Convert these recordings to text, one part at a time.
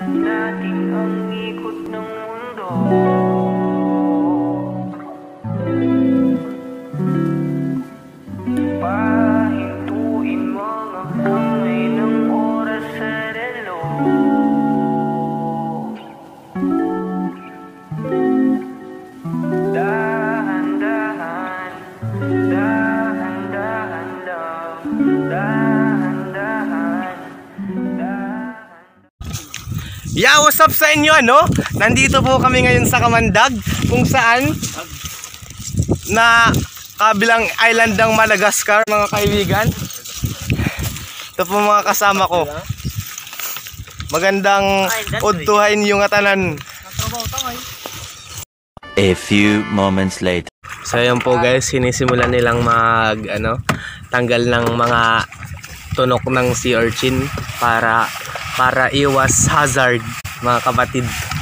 natin ang ikot ng mundo. Pahintuin mga kamay ng oras sa relo. Dahan-dahan, dahan-dahan lang, dahan-dahan. Yeah, what's up sa inyo, ano? Nandito po kami ngayon sa Kamandag, kung saan na kabilang island ng Madagascar, mga kaibigan. Ito po mga kasama ko. Magandang udtuhain yung atanan. A few moments later. So ayan po guys, sinisimulan nilang tanggal ng mga tunok ng sea urchin para iwas hazard, mga kapatid.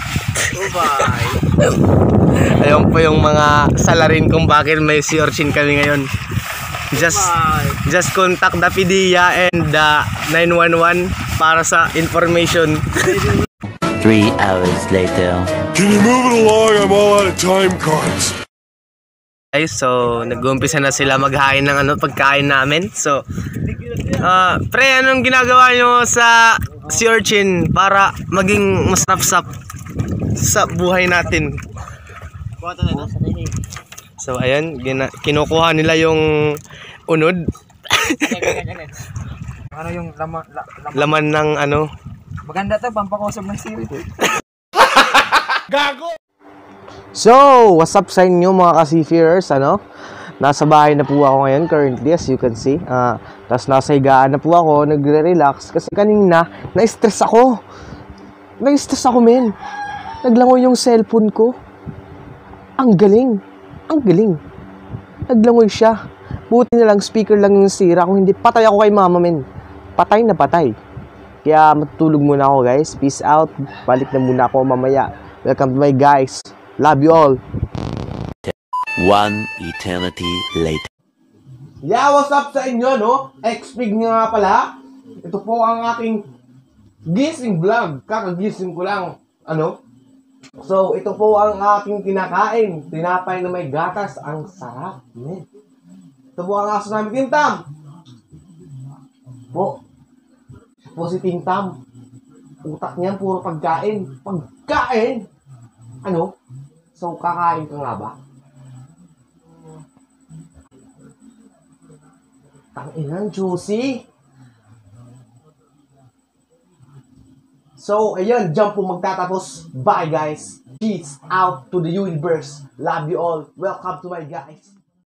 Ayun po yung mga salarin kung bakit may sea urchin kami ngayon. Just contact the PDEA and the 911 para sa information. 3 hours later. Can you move it along? I'm all out of time cards. Okay, so nag-uumpisa na sila maghain ng pagkain namin. So, pre, anong ginagawa nyo sa sea urchin para maging masarap sa buhay natin? So, ayan, kinukuha nila yung unod. Ano yung Laman ng maganda to, pampakusog ng siri. Gago! So, what's up sa inyo mga ka-seafarers, Nasa bahay na po ako ngayon currently, as you can see. Tapos nasa higaan na po ako, nagre-relax. Kasi kanina, na-stress ako. Men. Naglangoy yung cellphone ko. Ang galing. Naglangoy siya. Buti na lang, speaker lang yung sira. Kung hindi, patay ako kay mama, men. Patay na patay. Kaya matutulog muna ako, guys. Peace out. Balik na muna ako mamaya. Welcome to my guys. Love you all. 1 eternity later. Yeah, what's up sa inyo, X-Pig nga pala. Ito po ang aking gising vlog. Kakagising ko lang, So, ito po ang aking kinakain. Tinapay na may gatas. Ang sarap, man. Ito po ang aso namin, Tintam. Po si Tintam. Utak niyan, puro pagkain. Pagkain? So, kakain ka nga ba? Tanginan, juicy. So, ayun, dyan po magtatapos. Bye, guys. Peace out to the universe. Love you all. Welcome to my guys.